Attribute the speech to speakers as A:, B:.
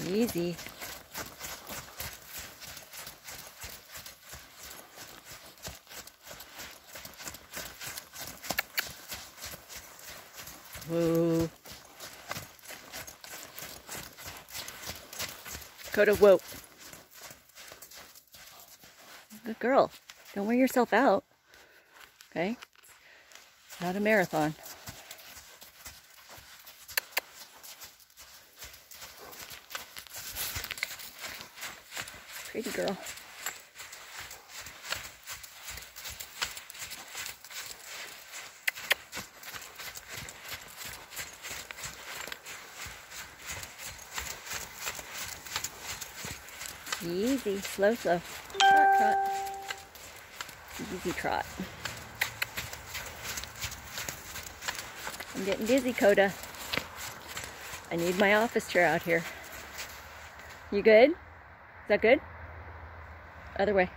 A: Easy. Whoa. Coda, whoa. Good girl. Don't wear yourself out. Okay? It's not a marathon. Pretty girl. Easy, slow, slow. Trot, trot. Easy trot. I'm getting dizzy, Coda. I need my office chair out here. You good? Is that good? Other way.